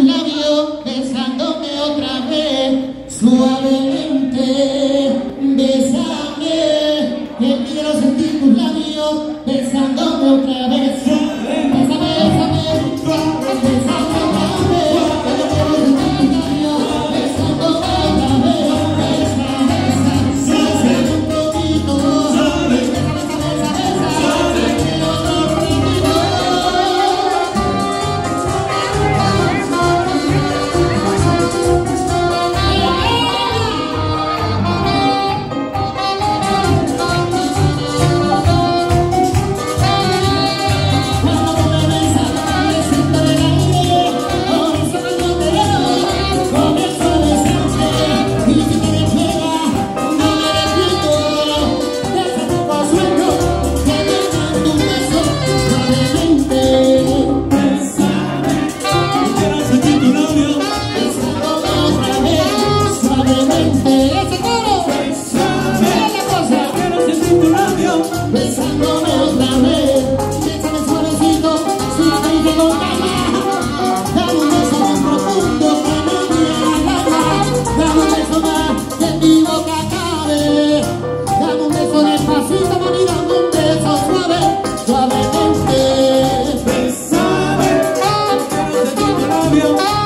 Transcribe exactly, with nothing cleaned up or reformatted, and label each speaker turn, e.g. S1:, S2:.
S1: labio, besándome otra vez, suavemente, bésame, que quiero sentir tus labios, besándome otra vez, bésame, bésame, bésame otra vez, que yo quiero sentir tus labios, besándome otra vez, bésame, bésame, bésame un poquito, bésame, bésame, bésame, bésame, quiero otro poquito. Besándome otra vez, bésame suavecito, suavecito con calma. Dame un beso más profundo que no me haga. Dame un beso más que en mi boca cabe. Dame un beso despacito, mami, dame un beso suave, suavemente. Bésame, quiero sentir tu labio.